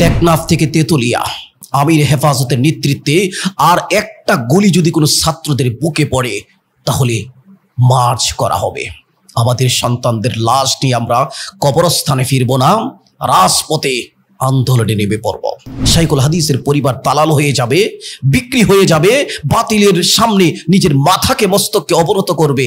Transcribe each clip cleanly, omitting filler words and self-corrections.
টেকনাফ থেকে তেতুলিয়া আমির হেফাজতের নেতৃত্বে আর একটা গুলি যদি কোনো ছাত্রদের বুকে পড়ে তাহলে মার্চ করা হবে। আমাদের সন্তানদের লাশ নিয়ে আমরা কবরস্থানে ফিরব না, রাজপথে আন্দোলনে নেমে পড়ব। শাইখুল হাদিসের পরিবার দালাল হয়ে যাবে, বিক্রি হয়ে যাবে, বাতিলের সামনে নিজের মাথাকে মস্তককে অবনত করবে,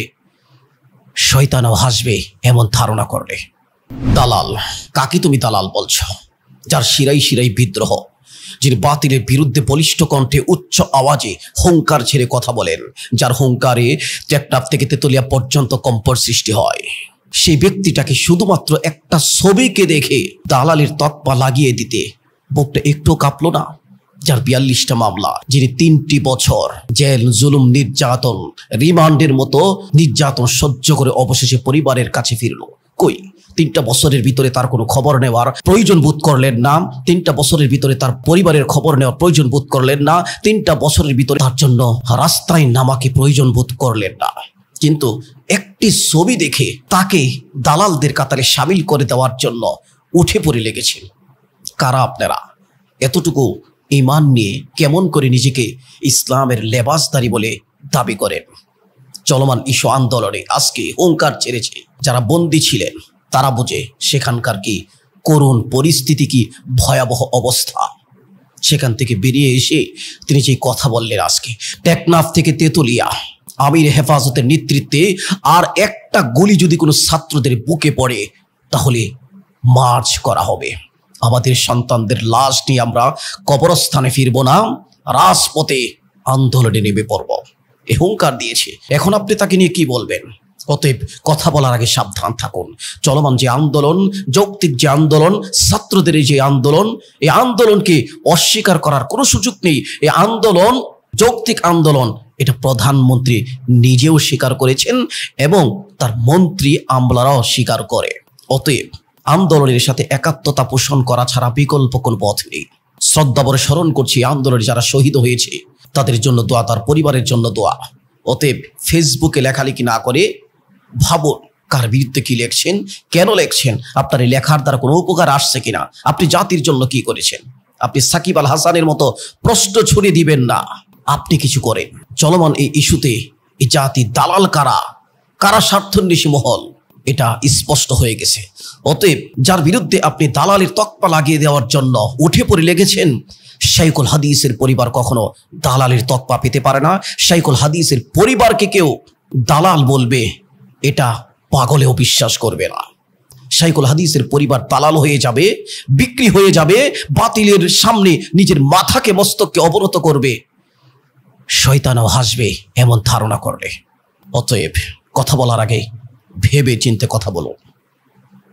শয়তানও হাসবে এমন ধারণা করলে। দালাল কাকে তুমি দালাল বলছ? যার শিরাই শিরাই বিদ্রোহ, যিনি বাতিলের বিরুদ্ধে বলিষ্ঠ কণ্ঠে উচ্চ আওয়াজে হুঙ্কার ছেড়ে কথা বলেন, যার হুঙ্কারে টেকনাফ থেকে তেতুলিয়া পর্যন্ত কম্পর সৃষ্টি হয়, সেই ব্যক্তিটাকে শুধুমাত্র একটা ছবিকে দেখে দালালের তকমা লাগিয়ে দিতে বুকটা একটু কাঁপলো না? যার 42টা মামলা, যিনি 3টি বছর জেল, জুলুম, নির্যাতন, রিমান্ডের মতো নির্যাতন সহ্য করে অবশেষে পরিবারের কাছে ফিরলো। কই 3টা বছরের ভিতরে তার কোনো খবর নেওয়ার প্রয়োজন বোধ করলেন না। 3টা বছরের ভিতরে তার পরিবারের খবর নেওয়ার প্রয়োজন বোধ করলেন না। 3টা বছরের ভিতরে তার জন্য রাস্তায় নামাকে প্রয়োজন বোধ করলেন না। কিন্তু একটি ছবি দেখে তাকে দালালদের কাতারে সামিল করে দেওয়ার জন্য উঠে পড়ে লেগেছেন। কারা আপনারা? এতটুকু ঈমান নিয়ে কেমন করে নিজেকে ইসলামের লেবাসদারি বলে দাবি করেন? চলমান ইস্যু আন্দোলনে আজকে হুঙ্কার ছেড়েছে যারা বন্দী ছিলেন, তারা বোঝে সেখানকার কি করুণ পরিস্থিতি, কি ভয়াবহ অবস্থা। সেখান থেকে বেরিয়ে এসে তিনি যে কথা বললেন, আজকে টেকনাফ থেকে তেতুলিয়া আমির হেফাজতের নেতৃত্বে আর একটা গুলি যদি কোনো ছাত্রদের বুকে পড়ে তাহলে মার্চ করা হবে। আমাদের সন্তানদের লাশ নিয়ে আমরা কবরস্থানে ফিরব না, রাজপথে আন্দোলনে নেমে পড়ব, এ হুঙ্কার দিয়েছে। এখন আপনি তাকে নিয়ে কি বলবেন? অতএব কথা বলার আগে সাবধান থাকুন। চলমান যে আন্দোলন, যৌক্তিক যে আন্দোলন, ছাত্রদের যে আন্দোলন, এই আন্দোলনকে অস্বীকার করার কোনো সুযোগ নেই। এই আন্দোলন যৌক্তিক আন্দোলন, এটা প্রধানমন্ত্রী নিজেও স্বীকার করেছেন এবং তার মন্ত্রী আমলারাও স্বীকার করে। অতএব আন্দোলনের সাথে একাত্মতা পোষণ করা ছাড়া বিকল্প কোনো পথ নেই। শ্রদ্ধাভরে স্মরণ করছি আন্দোলনে যারা শহীদ হয়েছে, তাদের জন্য দোয়া, তার পরিবারের জন্য দোয়া। অতএব ফেসবুকে লেখালেখি না করে ভাবুন কার বিরুদ্ধে কি লেখছেন, কেন লেখছেন, আপনার এই লেখার দ্বারা কোনো উপকার আসছে কিনা, আপনি জাতির জন্য কি করেছেন। আপনি সাকিব আল হাসানের মতো প্রশ্ন ছড়িয়ে দিবেন না, আপনি কিছু করেন। চলমান এই ইস্যুতে এই জাতি দালাল কারা, কারা স্বার্থান্বেষী মহল, এটা স্পষ্ট হয়ে গেছে। অতএব যার বিরুদ্ধে আপনি দালালের তকমা লাগিয়ে দেওয়ার জন্য উঠে পড়ে লেগেছেন, শাইখুল হাদিসের পরিবার কখনো দালালের তকমা পেতে পারে না। শাইখুল হাদিসের পরিবারকে কেউ দালাল বলবে, এটা পাগলেও বিশ্বাস করবে না। শাইখুল হাদিসের পরিবার দালাল হয়ে যাবে, বিক্রি হয়ে যাবে, বাতিলের সামনে নিজের মাথাকে মস্তককে অবনত করবে, শয়তানও হাসবে এমন ধারণা করলে। অতএব কথা বলার আগে ভেবে চিন্তে কথা বলো।